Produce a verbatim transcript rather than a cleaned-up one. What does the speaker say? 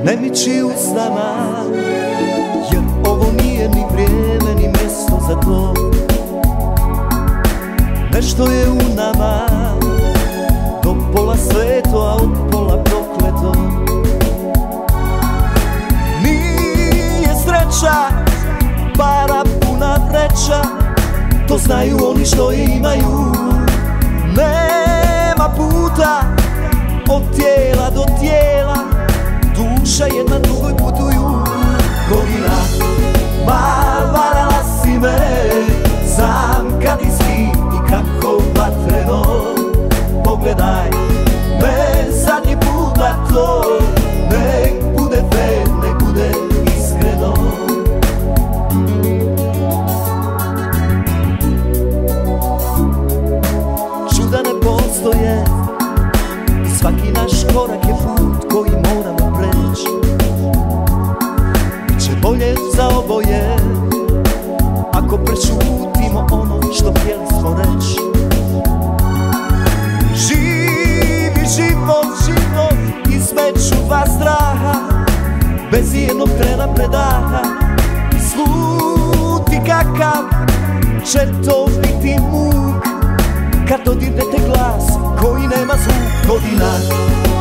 ne miči usnama, jer ovo nije ni vrijeme ni mjesto za to. Nešto je u nama, do pola sveto, a od pola prokleto. Nije sreća, para puna vreća, to znaju oni što imaju. Nema puta od tijela do tijela, duša jedna drugoj putuju. Godina, ma varala si me, sam kad iski i kako vatreno. Pogledaj me zadnji puta to, nek bude fair, nek bude iskreno. Čuda ne postoje, svaki naš korak je put koji moramo preći. Biće bolje za oboje ako prešutimo ono što htjeli smo reći. Živi život, život između dva straha, bez jednog trena predaha. Sluti kakav će to biti muk kad dodirnete glas koji nema zvuk. Godina,